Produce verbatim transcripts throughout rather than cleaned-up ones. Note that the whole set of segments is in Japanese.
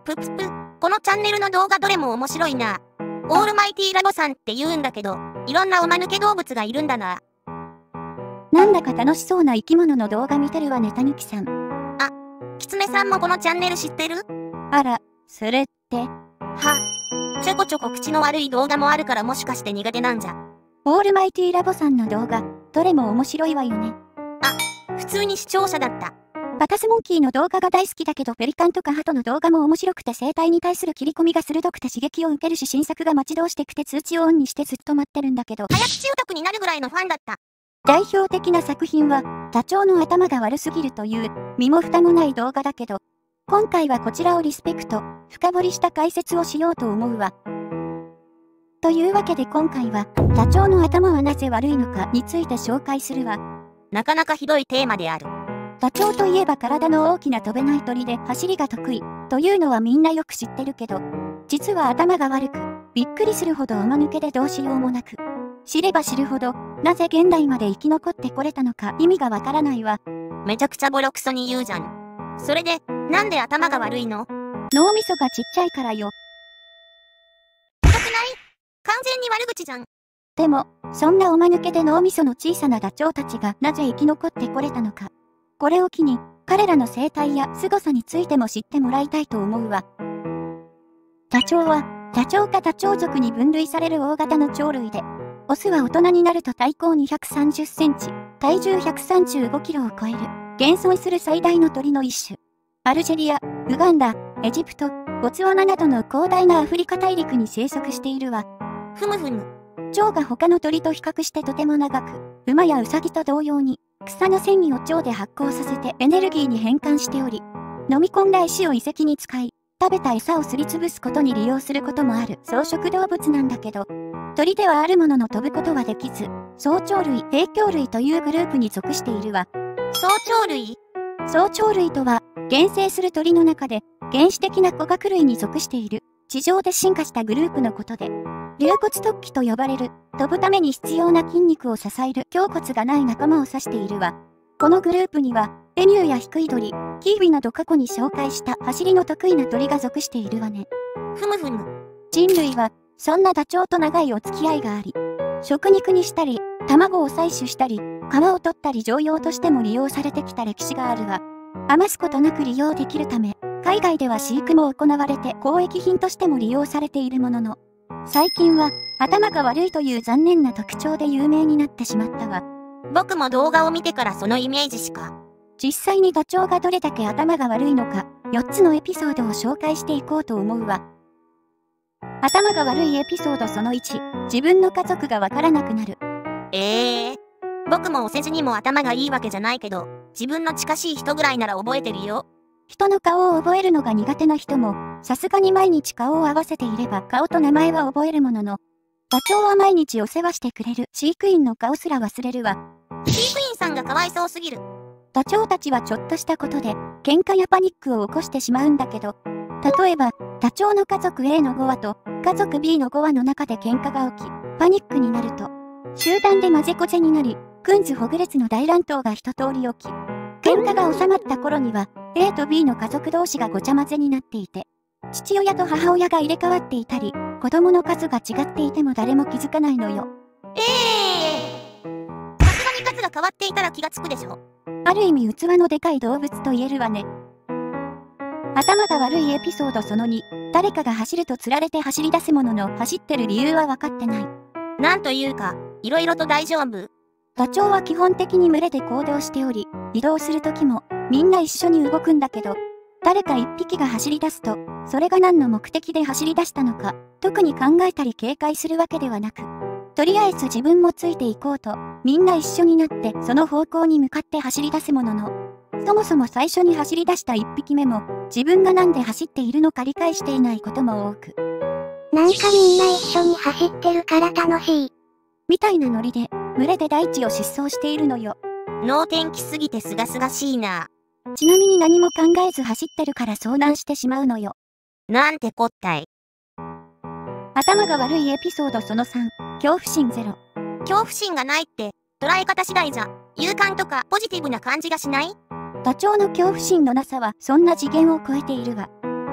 ぷぷぷ、このチャンネルの動画どれも面白いな。オールマイティラボさんって言うんだけど、いろんなおまぬけ動物がいるんだな。 なんだか楽しそうな生き物の動画見てるわね、たぬきさん。 あ、キツネさんもこのチャンネル知ってる？ あら、それって。 は、ちょこちょこ口の悪い動画もあるからもしかして苦手なんじゃ。 オールマイティラボさんの動画、どれも面白いわよね。 あ、普通に視聴者だった。 バカスモンキーの動画が大好きだけどペリカンとかハトの動画も面白くて生態に対する切り込みが鋭くて刺激を受けるし新作が待ち遠してくて通知をオンにしてずっと待ってるんだけど早口オタクになるぐらいのファンだった。 代表的な作品はダチョウの頭が悪すぎるという身も蓋もない動画だけど今回はこちらをリスペクト深掘りした解説をしようと思うわ。というわけで今回はダチョウの頭はなぜ悪いのかについて紹介するわ。 なかなかひどいテーマである。 ダチョウといえば体の大きな飛べない鳥で走りが得意というのはみんなよく知ってるけど実は頭が悪くびっくりするほどおまぬけでどうしようもなく知れば知るほどなぜ現代まで生き残ってこれたのか意味がわからないわ。 めちゃくちゃボロクソに言うじゃん。それでなんで頭が悪いの？ 脳みそがちっちゃいからよ。 ひどくない？完全に悪口じゃん。 でもそんなおまぬけで脳みその小さなダチョウたちがなぜ生き残ってこれたのかこれを機に彼らの生態や凄さについても知ってもらいたいと思うわ。ダチョウはダチョウ科ダチョウ属に分類される大型の鳥類でオスは大人になると体高にひゃくさんじゅっセンチ体重ひゃくさんじゅうごキロを超える現存する最大の鳥の一種。アルジェリア、ウガンダ、エジプト、ボツワナなどの広大なアフリカ大陸に生息しているわ。 ふむふむ。 腸が他の鳥と比較してとても長く馬やウサギと同様に草の繊維を腸で発酵させてエネルギーに変換しており、飲み込んだ石を遺跡に使い、食べた餌をすりつぶすことに利用することもある草食動物なんだけど、鳥ではあるものの飛ぶことはできず、草鳥類、平胸類というグループに属しているわ。 草鳥類？ 草鳥類とは、原生する鳥の中で、原始的な古学類に属している、地上で進化したグループのことで、竜骨突起と呼ばれる、飛ぶために必要な筋肉を支える胸骨がない仲間を指しているわ。このグループには、エミューやヒクイドリ、キーウィなど過去に紹介した走りの得意な鳥が属しているわね。 ふむふむ。 人類は、そんなダチョウと長いお付き合いがあり、食肉にしたり、卵を採取したり、皮を取ったり常用としても利用されてきた歴史があるわ。余すことなく利用できるため、海外では飼育も行われて交易品としても利用されているものの、最近は頭が悪いという残念な特徴で有名になってしまったわ。 僕も動画を見てからそのイメージしか。 実際にダチョウがどれだけ頭が悪いのか、よっつのエピソードを紹介していこうと思うわ。頭が悪いエピソードそのいち、自分の家族がわからなくなる。 ええー、僕もお世辞にも頭がいいわけじゃないけど、自分の近しい人ぐらいなら覚えてるよ。 人の顔を覚えるのが苦手な人も、さすがに毎日顔を合わせていれば顔と名前は覚えるものの、ダチョウは毎日お世話してくれる飼育員の顔すら忘れるわ。 飼育員さんがかわいそうすぎる。 ダチョウたちはちょっとしたことで、喧嘩やパニックを起こしてしまうんだけど、例えば、ダチョウの家族 エー のごわと家族 ビー のごわの中で喧嘩が起き、パニックになると、集団で混ぜこぜになり、くんずほぐれつの大乱闘が一通り起き、喧嘩が収まった頃には、エー と ビー の家族同士がごちゃ混ぜになっていて、父親と母親が入れ替わっていたり、子供の数が違っていても誰も気づかないのよ。 ええー。さすがに数が変わっていたら気がつくでしょ。 ある意味器のでかい動物と言えるわね。頭が悪いエピソードそのに、誰かが走ると釣られて走り出すものの走ってる理由は分かってない。 なんというか、いろいろと大丈夫。 ダチョウは基本的に群れで行動しており、移動するときもみんな一緒に動くんだけど、誰か一匹が走り出すと、それが何の目的で走り出したのか、特に考えたり警戒するわけではなく、とりあえず自分もついていこうと、みんな一緒になってその方向に向かって走り出すものの、そもそも最初に走り出した一匹目も、自分がなんで走っているのか理解していないことも多く。 なんかみんな一緒に走ってるから楽しい。 みたいなノリで、群れで大地を疾走しているのよ。 能天気すぎてすがすがしいな。 ちなみに何も考えず走ってるから遭難してしまうのよ。 なんてこったい。 頭が悪いエピソードそのさん、恐怖心ゼロ。 恐怖心がないって、捉え方次第じゃ、勇敢とかポジティブな感じがしない？ ダチョウの恐怖心のなさはそんな次元を超えているわ。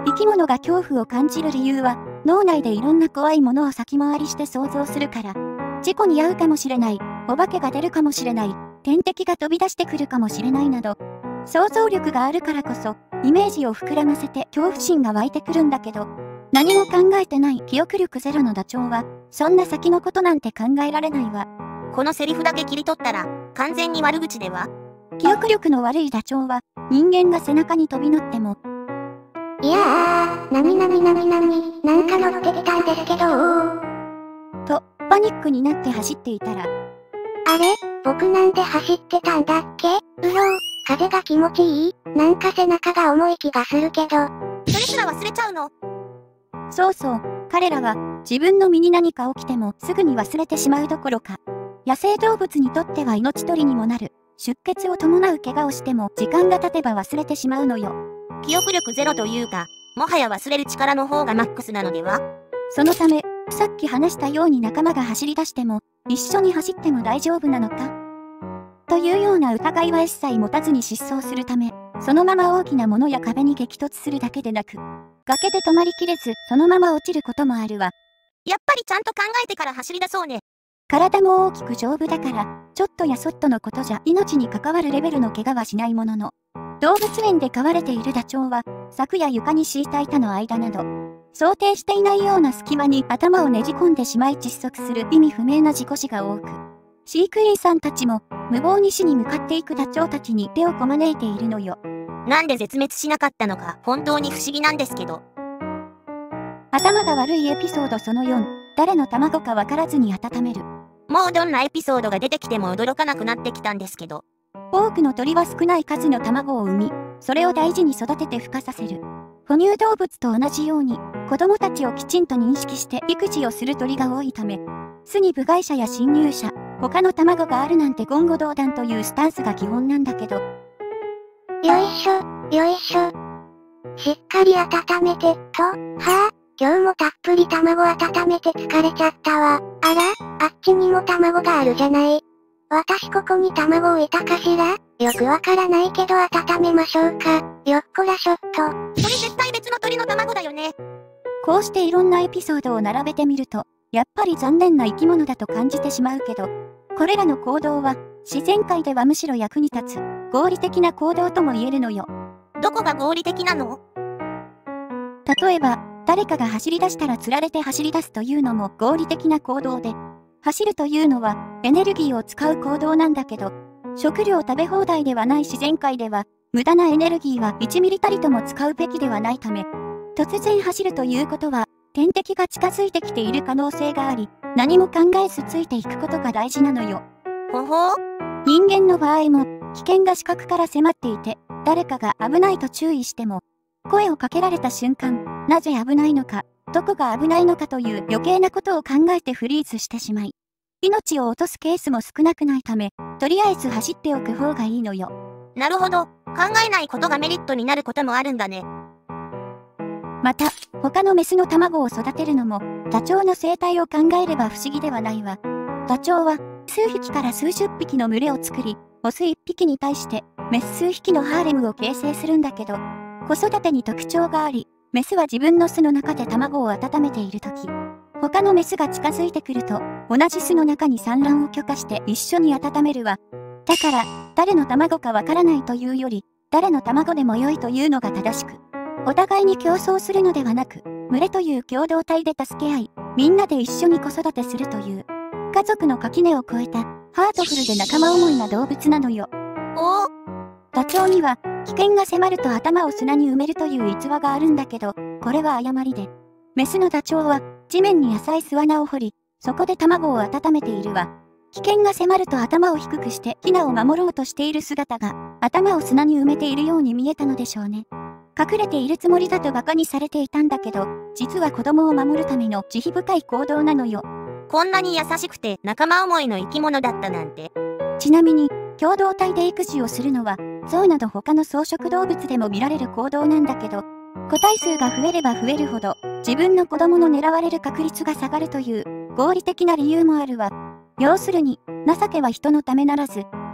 生き物が恐怖を感じる理由は、脳内でいろんな怖いものを先回りして想像するから。事故に遭うかもしれない、お化けが出るかもしれない、天敵が飛び出してくるかもしれないなど、想像力があるからこそ、イメージを膨らませて恐怖心が湧いてくるんだけど、何も考えてない記憶力ゼロのダチョウは、そんな先のことなんて考えられないわ。 このセリフだけ切り取ったら、完全に悪口では？ 記憶力の悪いダチョウは、人間が背中に飛び乗っても、 いやー、なになになになに、なんか乗ってきたんですけどと、パニックになって走っていたら、 あれ僕なんで走ってたんだっけうろう、風が気持ちいいなんか背中が重い気がするけど。 それすら忘れちゃうの？ そうそう、彼らは、自分の身に何か起きてもすぐに忘れてしまうどころか、野生動物にとっては命取りにもなる、出血を伴う怪我をしても時間が経てば忘れてしまうのよ。 記憶力ゼロというか、もはや忘れる力の方がマックスなのでは？ そのため、さっき話したように仲間が走り出しても、一緒に走っても大丈夫なのかというような疑いは一切持たずに疾走するため、そのまま大きなものや壁に激突するだけでなく、崖で止まりきれず、そのまま落ちることもあるわ。 やっぱりちゃんと考えてから走り出そうね。 体も大きく丈夫だから、ちょっとやそっとのことじゃ命に関わるレベルの怪我はしないものの、動物園で飼われているダチョウは、柵や床に敷いた板の間など、想定していないような隙間に頭をねじ込んでしまい窒息する意味不明な事故死が多く、飼育員さんたちも無謀に死に向かっていくダチョウたちに手をこまねいているのよ。 なんで絶滅しなかったのか本当に不思議なんですけど。 頭が悪いエピソードそのよん、誰の卵かわからずに温める。 もうどんなエピソードが出てきても驚かなくなってきたんですけど。 多くの鳥は少ない数の卵を産み、それを大事に育てて孵化させる。哺乳動物と同じように、子供たちをきちんと認識して育児をする鳥が多いため、巣に部外者や侵入者、他の卵があるなんて言語道断というスタンスが基本なんだけど。 よいしょ、よいしょ。しっかり温めて、と、はぁ、今日もたっぷり卵温めて疲れちゃったわ。あら、あっちにも卵があるじゃない。私ここに卵置いたかしら？よくわからないけど温めましょうか。よっこらしょっと。 それ絶対別の鳥の卵だよね。 こうしていろんなエピソードを並べてみると、やっぱり残念な生き物だと感じてしまうけど、これらの行動は、自然界ではむしろ役に立つ、合理的な行動とも言えるのよ。 どこが合理的なの？ 例えば、誰かが走り出したら釣られて走り出すというのも合理的な行動で、走るというのはエネルギーを使う行動なんだけど、食料食べ放題ではない自然界では、無駄なエネルギーはいちミリたりとも使うべきではないため、突然走るということは、天敵が近づいてきている可能性があり、何も考えずついていくことが大事なのよ。 ほほー。 人間の場合も、危険が死角から迫っていて、誰かが危ないと注意しても、声をかけられた瞬間、なぜ危ないのか、どこが危ないのかという余計なことを考えてフリーズしてしまい、命を落とすケースも少なくないため、とりあえず走っておく方がいいのよ。 なるほど。考えないことがメリットになることもあるんだね。 また、他のメスの卵を育てるのも、ダチョウの生態を考えれば不思議ではないわ。ダチョウは、数匹から数十匹の群れを作り、オス一匹に対して、メス数匹のハーレムを形成するんだけど、子育てに特徴があり、メスは自分の巣の中で卵を温めているとき、他のメスが近づいてくると、同じ巣の中に産卵を許可して一緒に温めるわ。だから、誰の卵かわからないというより、誰の卵でも良いというのが正しく、お互いに競争するのではなく、群れという共同体で助け合い、みんなで一緒に子育てするという、家族の垣根を越えた、ハートフルで仲間思いな動物なのよ。 おお。 ダチョウには、危険が迫ると頭を砂に埋めるという逸話があるんだけど、これは誤りで。メスのダチョウは、地面に浅い巣穴を掘り、そこで卵を温めているわ。危険が迫ると頭を低くしてヒナを守ろうとしている姿が、頭を砂に埋めているように見えたのでしょうね。隠れているつもりだと馬鹿にされていたんだけど、実は子供を守るための慈悲深い行動なのよ。 こんなに優しくて仲間思いの生き物だったなんて。 ちなみに、共同体で育児をするのは、象など他の草食動物でも見られる行動なんだけど、個体数が増えれば増えるほど、自分の子供の狙われる確率が下がるという、合理的な理由もあるわ。要するに、情けは人のためならず、的な行動なわけね。 それ聞かなければいい話で終わってたのに。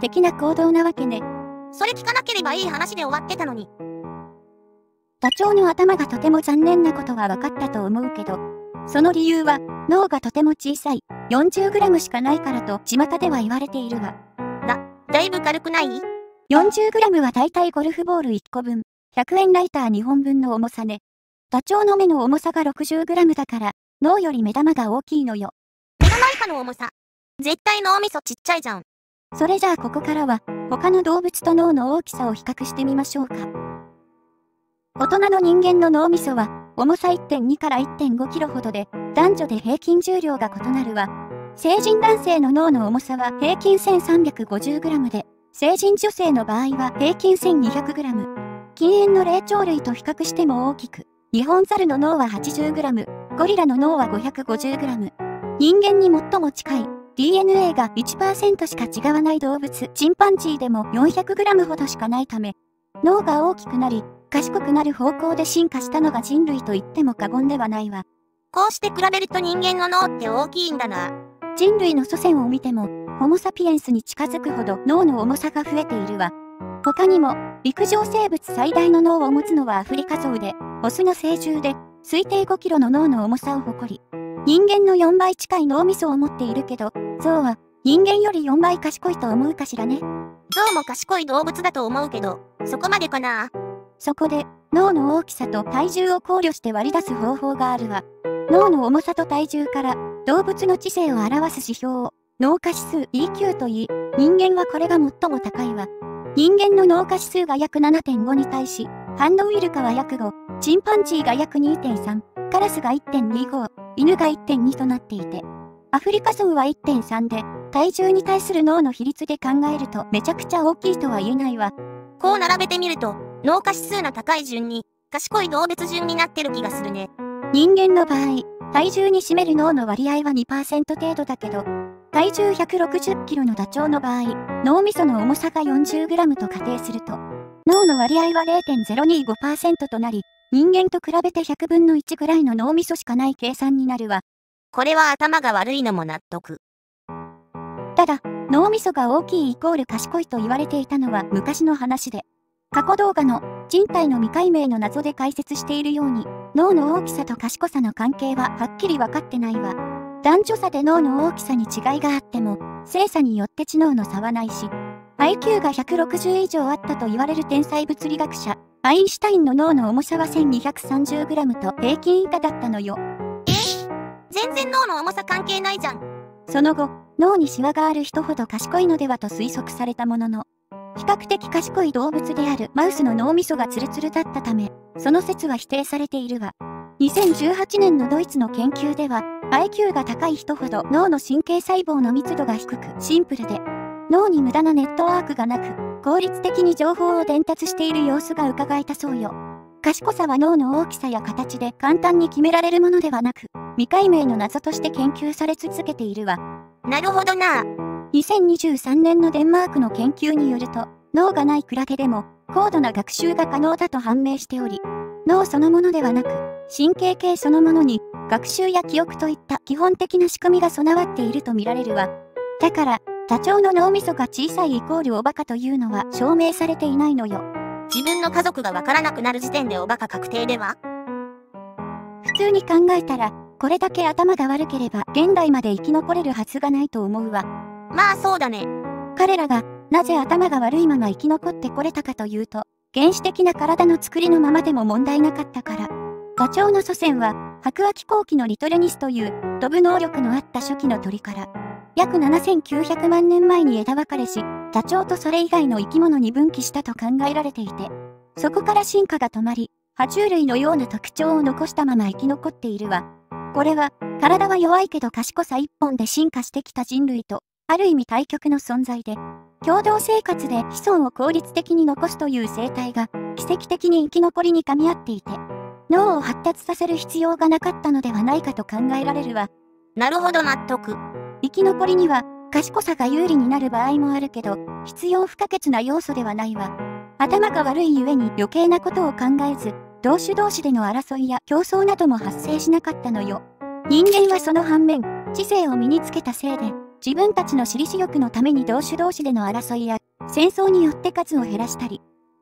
ダチョウの頭がとても残念なことは分かったと思うけど、その理由は脳がとても小さい よんじゅうグラム しかないからと巷では言われているわ。 だ、だいぶ軽くない？ よんじゅうグラム はだいたいゴルフボールいっこぶん、ひゃくえんライターにほんぶんの重さね。ダチョウの目の重さが ろくじゅうグラム だから脳より目玉が大きいのよ。 目玉以下の重さ。絶対脳みそちっちゃいじゃん。 それじゃあここからは他の動物と脳の大きさを比較してみましょうか。大人の人間の脳みそは重さ いってんに から いってんごキロほどで、男女で平均重量が異なるわ。成人男性の脳の重さは平均 せんさんびゃくごじゅうグラム で、成人女性の場合は平均 せんにひゃくグラム。近縁の霊長類と比較しても大きく、ニホンザルの脳は はちじゅうグラム、ゴリラの脳は ごひゃくごじゅうグラム。人間に最も近い ディーエヌエー が いちパーセント しか違わない動物、チンパンジーでも よんひゃくグラム ほどしかないため、脳が大きくなり、賢くなる方向で進化したのが人類と言っても過言ではないわ。 こうして比べると人間の脳って大きいんだな。 人類の祖先を見ても、ホモサピエンスに近づくほど脳の重さが増えているわ。他にも、陸上生物最大の脳を持つのはアフリカゾウで、オスの成獣で、推定ごキロの脳の重さを誇り、人間のよんばい近い脳みそを持っているけど、ゾウは人間よりよんばい賢いと思うかしらね。 ゾウも賢い動物だと思うけど、そこまでかな。 そこで、脳の大きさと体重を考慮して割り出す方法があるわ。脳の重さと体重から、動物の知性を表す指標を、脳下指数 イーキュー と言い、人間はこれが最も高いわ。人間の脳下指数が約 ななてんご に対し、ハンドウイルカは約ご、チンパンジーが約 にてんさん、カラスが いってんにご、犬が いってんに となっていて、アフリカゾウは いってんさん で、体重に対する脳の比率で考えるとめちゃくちゃ大きいとは言えないわ。 こう並べてみると、脳下指数の高い順に、賢い動物順になってる気がするね。 人間の場合、体重に占める脳の割合は にパーセント 程度だけど、体重ひゃくろくじゅっキロのダチョウの場合、脳みその重さが よんじゅうグラム と仮定すると、脳の割合は れいてんゼロにごパーセント となり、人間と比べてひゃくぶんのいちぐらいの脳みそしかない計算になるわ。 これは頭が悪いのも納得。 ただ、脳みそが大きいイコール賢いと言われていたのは昔の話で、過去動画の人体の未解明の謎で解説しているように、脳の大きさと賢さの関係ははっきり分かってないわ。男女差で脳の大きさに違いがあっても、性差によって知能の差はないし、アイキュー がひゃくろくじゅう以上あったと言われる天才物理学者、アインシュタインの脳の重さは せんにひゃくさんじゅうグラム と平均以下だったのよ。 え？全然脳の重さ関係ないじゃん。 その後、脳にシワがある人ほど賢いのではと推測されたものの、比較的賢い動物であるマウスの脳みそがツルツルだったため、その説は否定されているわ。にせんじゅうはちねんのドイツの研究では、アイキュー が高い人ほど脳の神経細胞の密度が低くシンプルで、脳に無駄なネットワークがなく、効率的に情報を伝達している様子が伺えたそうよ。賢さは脳の大きさや形で簡単に決められるものではなく、未解明の謎として研究され続けているわ。 なるほどな。 にせんにじゅうさんねんのデンマークの研究によると、脳がないクラゲでも高度な学習が可能だと判明しており、脳そのものではなく、神経系そのものに学習や記憶といった基本的な仕組みが備わっていると見られるわ。だから、ダチョウの脳みそが小さいイコールおバカというのは証明されていないのよ。 自分の家族がわからなくなる時点でおバカ確定では？ 普通に考えたら、これだけ頭が悪ければ現代まで生き残れるはずがないと思うわ。 まあそうだね。 彼らがなぜ頭が悪いまま生き残ってこれたかというと、原始的な体の作りのままでも問題なかったから。ダチョウの祖先は白亜紀後期のリトレニスという飛ぶ能力のあった初期の鳥から、約ななせんきゅうひゃくまんねんまえに枝分かれし、ダチョウとそれ以外の生き物に分岐したと考えられていて、そこから進化が止まり、爬虫類のような特徴を残したまま生き残っているわ。これは、体は弱いけど賢さ一本で進化してきた人類と、ある意味対極の存在で、共同生活で子孫を効率的に残すという生態が、奇跡的に生き残りに噛み合っていて、脳を発達させる必要がなかったのではないかと考えられるわ。 なるほど納得。 生き残りには、賢さが有利になる場合もあるけど、必要不可欠な要素ではないわ。頭が悪いゆえに余計なことを考えず、同種同士での争いや競争なども発生しなかったのよ。人間はその反面、知性を身につけたせいで、自分たちの私利私欲のために同種同士での争いや戦争によって数を減らしたり、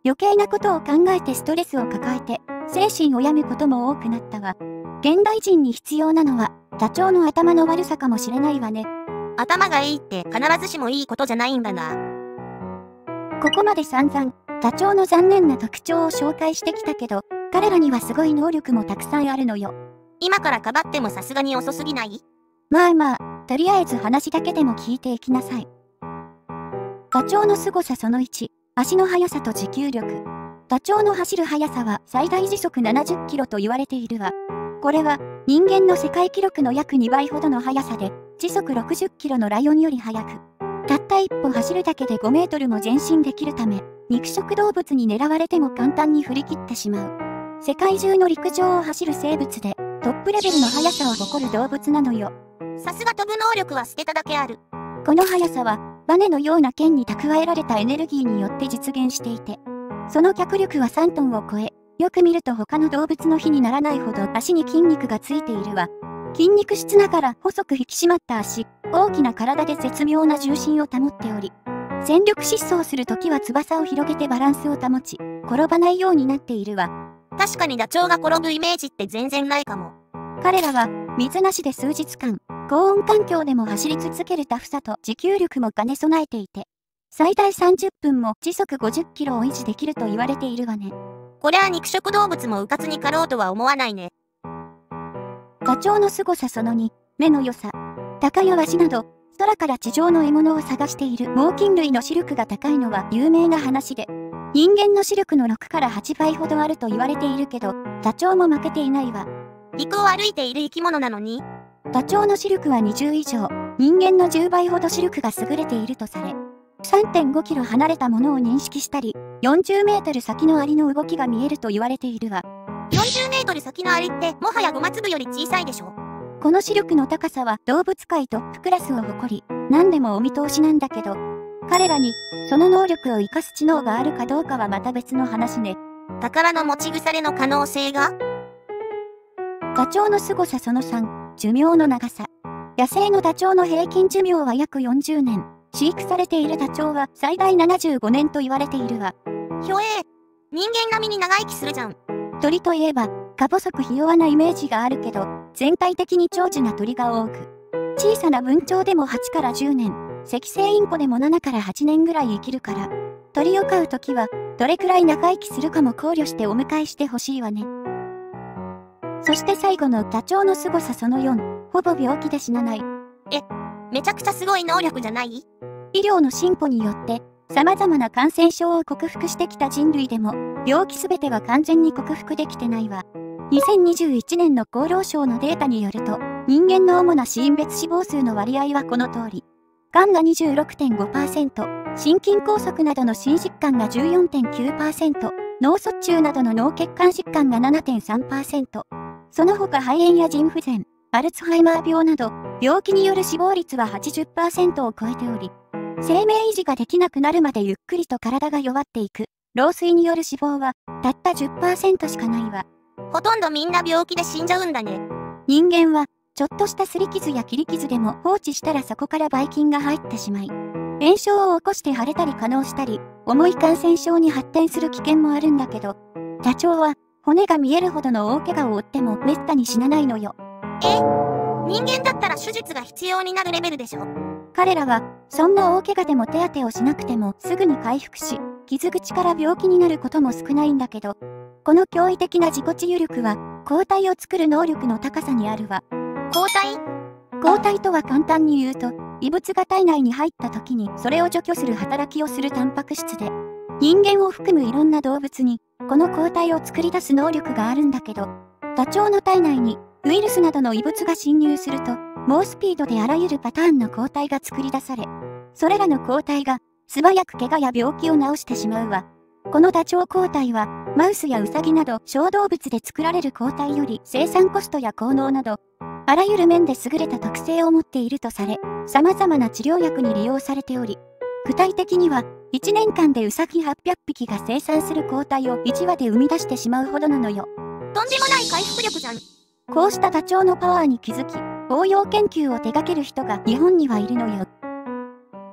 余計なことを考えてストレスを抱えて、精神を病むことも多くなったわ。現代人に必要なのは、ダチョウの頭の悪さかもしれないわね。 頭がいいって必ずしもいいことじゃないんだな。 ここまで散々、ダチョウの残念な特徴を紹介してきたけど、彼らにはすごい能力もたくさんあるのよ。 今からかばってもさすがに遅すぎない？ まあまあ、とりあえず話だけでも聞いていきなさい。ダチョウの凄さそのいち、足の速さと持久力。ダチョウの走る速さは最大時速ななじゅっキロと言われているわ。これは人間の世界記録の約にばいほどの速さで、時速ろくじゅっキロのライオンより速く、たった一歩走るだけでごメートルも前進できるため、肉食動物に狙われても簡単に振り切ってしまう。世界中の陸上を走る生物で、トップレベルの速さを誇る動物なのよ。 さすが飛ぶ能力は捨てただけある。 この速さは、バネのような剣に蓄えられたエネルギーによって実現していて、その脚力はさんトンを超え、よく見ると他の動物の比にならないほど足に筋肉がついているわ。筋肉質ながら細く引き締まった足、大きな体で絶妙な重心を保っており、全力疾走するときは翼を広げてバランスを保ち、転ばないようになっているわ。 確かにダチョウが転ぶイメージって全然ないかも。 彼らは、水なしで数日間、高温環境でも走り続けるタフさと持久力も兼ね備えていて、最大さんじゅっぷんも時速ごじゅっキロを維持できると言われているわね。 こりゃあ肉食動物もうかつに狩ろうとは思わないね。 ダチョウの凄さそのに、目の良さ。鷹やワシなど、空から地上の獲物を探している猛禽類の視力が高いのは有名な話で、人間の視力のろくからはちばいほどあると言われているけど、ダチョウも負けていないわ。 陸を歩いている生き物なのに、 ダチョウの視力はにじゅういじょう、人間のじゅうばいほど視力が優れているとされ、さんてんごキロ離れたものを認識したり、よんじゅうメートル先のアリの動きが見えると言われているわ。 よんじゅうメートル先のアリってもはやゴマ粒より小さいでしょ。 この視力の高さは動物界トップクラスを誇り、何でもお見通しなんだけど、彼らにその能力を生かす知能があるかどうかはまた別の話ね。 宝の持ち腐れの可能性が？ ダチョウの凄さそのさん、寿命の長さ。野生のダチョウの平均寿命は約よんじゅうねん。飼育されているダチョウは最大ななじゅうごねんと言われているわ。 ひょえー。人間並みに長生きするじゃん。 鳥といえば、か細くひ弱なイメージがあるけど、全体的に長寿な鳥が多く、小さな文鳥でもはちからじゅうねん、赤星インコでもななからはちねんぐらい生きるから、鳥を飼うときは、どれくらい長生きするかも考慮してお迎えしてほしいわね。そして最後のダチョウの凄さそのよん、ほぼ病気で死なない。 え、めちゃくちゃすごい能力じゃない？ 医療の進歩によって、様々な感染症を克服してきた人類でも、病気すべては完全に克服できてないわ。にせんにじゅういちねんの厚労省のデータによると、人間の主な死因別死亡数の割合はこの通り。がんが にじゅうろくてんごパーセント、心筋梗塞などの心疾患が じゅうよんてんきゅうパーセント、脳卒中などの脳血管疾患が ななてんさんパーセント。その他肺炎や腎不全、アルツハイマー病など、病気による死亡率は はちじゅっパーセント を超えており、生命維持ができなくなるまでゆっくりと体が弱っていく、老衰による死亡は、たった じゅっパーセント しかないわ。 ほとんどみんな病気で死んじゃうんだね。 人間は、ちょっとした擦り傷や切り傷でも放置したらそこからばい菌が入ってしまい、炎症を起こして腫れたり化膿したり、重い感染症に発展する危険もあるんだけど、ダチョウは、骨が見えるほどの大怪我を負ってもめったに死なないのよ。 え？人間だったら手術が必要になるレベルでしょ？ 彼らは、そんな大怪我でも手当てをしなくてもすぐに回復し、傷口から病気になることも少ないんだけど、この驚異的な自己治癒力は、抗体を作る能力の高さにあるわ。 抗体？ 抗体とは簡単に言うと、異物が体内に入った時にそれを除去する働きをするタンパク質で、人間を含むいろんな動物に、この抗体を作り出す能力があるんだけど、ダチョウの体内にウイルスなどの異物が侵入すると、猛スピードであらゆるパターンの抗体が作り出され、それらの抗体が素早く怪我や病気を治してしまうわ。このダチョウ抗体は、マウスやウサギなど小動物で作られる抗体より生産コストや効能など、あらゆる面で優れた特性を持っているとされ、様々な治療薬に利用されており、具体的には、いちねんかんでウサギはっぴゃくぴきが生産する抗体をいちわで生み出してしまうほどなのよ。 とんでもない回復力じゃん。 こうしたダチョウのパワーに気づき、応用研究を手掛ける人が日本にはいるのよ。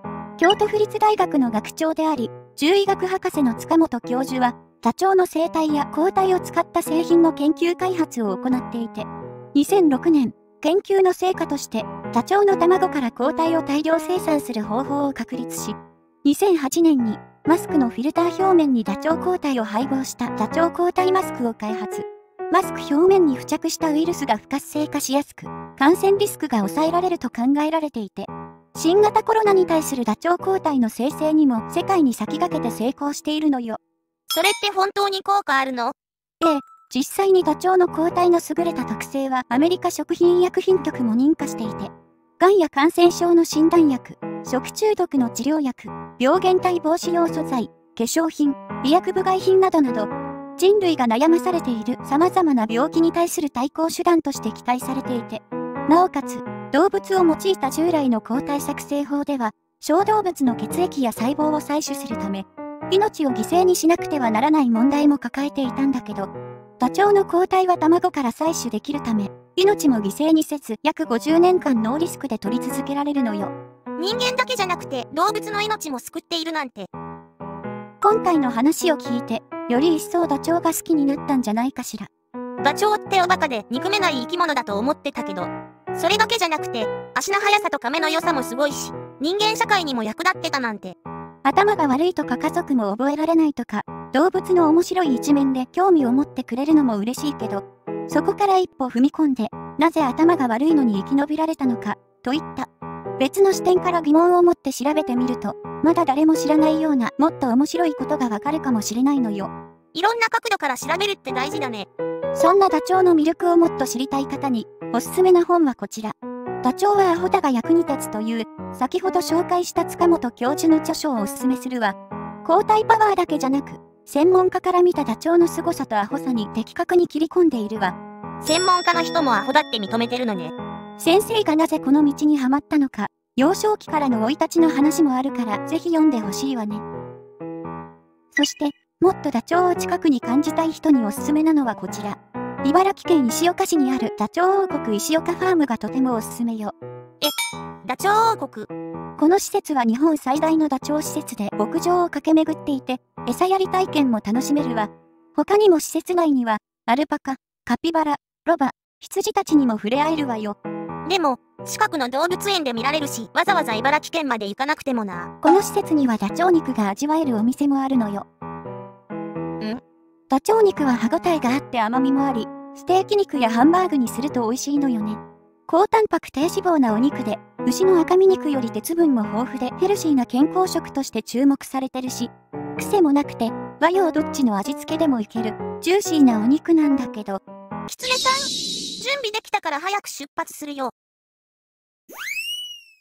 京都府立大学の学長であり、獣医学博士の塚本教授は、ダチョウの生態や抗体を使った製品の研究開発を行っていて、にせんろくねん、研究の成果として、ダチョウの卵から抗体を大量生産する方法を確立し、にせんはちねんにマスクのフィルター表面にダチョウ抗体を配合したダチョウ抗体マスクを開発。マスク表面に付着したウイルスが不活性化しやすく、感染リスクが抑えられると考えられていて、新型コロナに対するダチョウ抗体の生成にも世界に先駆けて成功しているのよ。 それって本当に効果あるの？ ええ、実際にダチョウの抗体の優れた特性はアメリカ食品医薬品局も認可していて、がんや感染症の診断薬、食中毒の治療薬、病原体防止用素材、化粧品、医薬部外品などなど、人類が悩まされている様々な病気に対する対抗手段として期待されていて、なおかつ、動物を用いた従来の抗体作成法では、小動物の血液や細胞を採取するため、命を犠牲にしなくてはならない問題も抱えていたんだけど、ダチョウの抗体は卵から採取できるため、命も犠牲にせず約ごじゅうねんかんノーリスクで取り続けられるのよ。 人間だけじゃなくて動物の命も救っているなんて。 今回の話を聞いて、より一層ダチョウが好きになったんじゃないかしら。 ダチョウっておバカで憎めない生き物だと思ってたけど、それだけじゃなくて、足の速さと亀の良さもすごいし、人間社会にも役立ってたなんて。 頭が悪いとか家族も覚えられないとか、動物の面白い一面で興味を持ってくれるのも嬉しいけど、そこから一歩踏み込んで、なぜ頭が悪いのに生き延びられたのか、といった別の視点から疑問を持って調べてみると、まだ誰も知らないようなもっと面白いことがわかるかもしれないのよ。 いろんな角度から調べるって大事だね。 そんなダチョウの魅力をもっと知りたい方に、おすすめな本はこちら。ダチョウはアホだが役に立つという、先ほど紹介した塚本教授の著書をおすすめするわ。抗体パワーだけじゃなく、専門家から見たダチョウの凄さとアホさに的確に切り込んでいるわ。 専門家の人もアホだって認めてるのね。 先生がなぜこの道にはまったのか、幼少期からの生い立ちの話もあるからぜひ読んでほしいわね。そして、もっとダチョウを近くに感じたい人におすすめなのはこちら。茨城県石岡市にあるダチョウ王国石岡ファームがとてもおすすめよ。 え、ダチョウ王国。 この施設は日本最大のダチョウ施設で牧場を駆け巡っていて、餌やり体験も楽しめるわ。他にも施設内には、アルパカ、カピバラ、ロバ、羊たちにも触れ合えるわよ。 でも、近くの動物園で見られるし、わざわざ茨城県まで行かなくてもな。 この施設にはダチョウ肉が味わえるお店もあるのよ。 ん？ ダチョウ肉は歯ごたえがあって甘みもあり、ステーキ肉やハンバーグにすると美味しいのよね。高タンパク低脂肪なお肉で、牛の赤身肉より鉄分も豊富でヘルシーな健康食として注目されてるし、癖もなくて、和洋どっちの味付けでもいける、ジューシーなお肉なんだけど。 キツネさん、準備できたから早く出発するよ。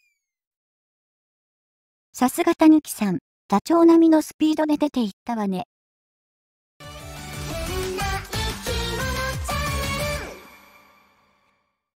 さすがたぬきさん、ダチョウ並みのスピードで出ていったわね。